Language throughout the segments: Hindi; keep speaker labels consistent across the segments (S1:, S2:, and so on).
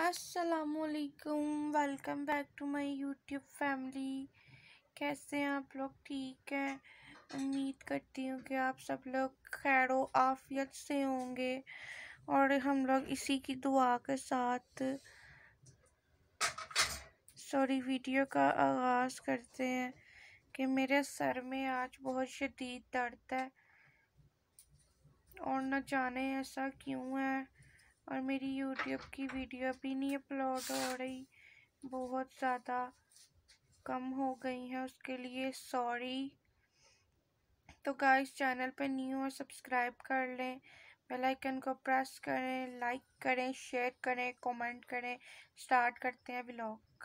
S1: अस्सलामुअलैकुम, welcome back to my YouTube family. कैसे हैं आप लोग? ठीक हैं। उम्मीद करती हूँ कि आप सब लोग खैर आफियत से होंगे और हम लोग इसी की दुआ के साथ वीडियो का आगाज़ करते हैं कि मेरे सर में आज बहुत शदीद दर्द है और न जाने ऐसा क्यों है। और मेरी यूट्यूब की वीडियो भी नहीं अपलोड हो रही, बहुत ज़्यादा कम हो गई हैं, उसके लिए सॉरी। तो गाइस, चैनल पे न्यू और सब्सक्राइब कर लें, बेल आइकन को प्रेस करें, लाइक करें, शेयर करें, कमेंट करें। स्टार्ट करते हैं व्लॉग।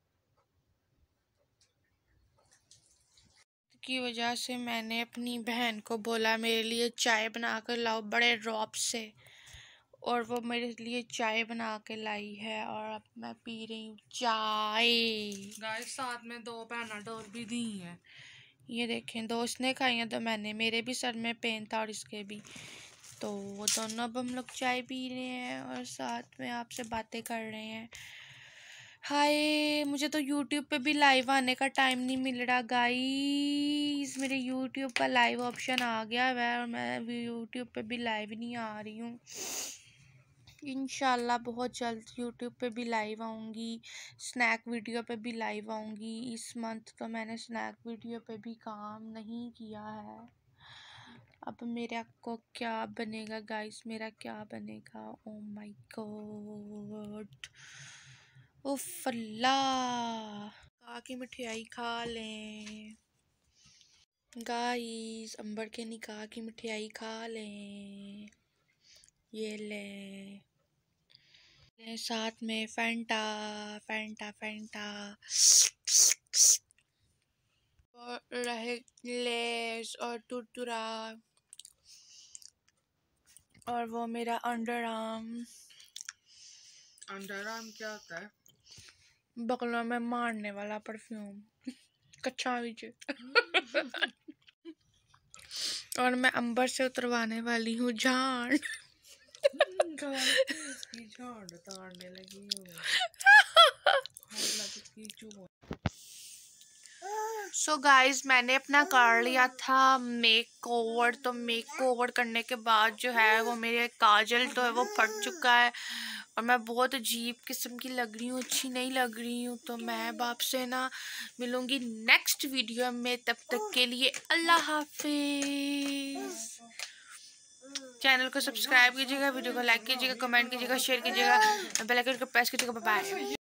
S1: की वजह से मैंने अपनी बहन को बोला मेरे लिए चाय बना कर लाओ बड़े रौब से, और वो मेरे लिए चाय बना के लाई है और अब मैं पी रही हूँ चाय।
S2: गाइस, साथ में 2 पैनाडोल भी दी हैं।
S1: ये देखें, दोस्त ने खाई हैं तो मैंने, मेरे भी सर में पेन था और इसके भी, तो वो दोनों अब हम लोग चाय पी रहे हैं और साथ में आपसे बातें कर रहे हैं। हाय, मुझे तो यूट्यूब पे भी लाइव आने का टाइम नहीं मिल रहा गाइस। मेरे यूट्यूब का लाइव ऑप्शन आ गया है और मैं यूट्यूब पे भी लाइव नहीं आ रही हूँ। इंशाल्लाह बहुत जल्द यूट्यूब पे भी लाइव आऊँगी, स्नैक वीडियो पे भी लाइव आऊँगी। इस मंथ तो मैंने स्नैक वीडियो पे भी काम नहीं किया है। अब मेरा को क्या बनेगा गाइस, मेरा क्या बनेगा? ओ माय गॉड, उफ अल्लाह। खा की मिठाई खा लें गाइस, अंबर के निकाह की मिठाई खा लें। ये लें साथ में फैंटा फैंटा फैंटा और रहे लेस और टुरटुरा और वो मेरा अंडर आर्म
S2: क्या होता है?
S1: बगलों में मारने वाला परफ्यूम कच्चा विच और मैं अंबर से उतरवाने वाली हूँ जान।
S2: इसकी झाड़ उतारने लगी हो।
S1: सो गाइज, मैंने अपना कर लिया था मेक ओवर। तो मेक ओवर करने के बाद जो है वो मेरे काजल तो है वो फट चुका है और मैं बहुत अजीब किस्म की लग रही हूँ, अच्छी नहीं लग रही हूँ। तो मैं अब आपसे ना मिलूंगी नेक्स्ट वीडियो में, तब तक के लिए अल्लाह हाफिज। चैनल को सब्सक्राइब कीजिएगा, वीडियो को लाइक कीजिएगा, कमेंट कीजिएगा, शेयर कीजिएगा, बेल आइकन को प्रेस कीजिएगा। Bye bye.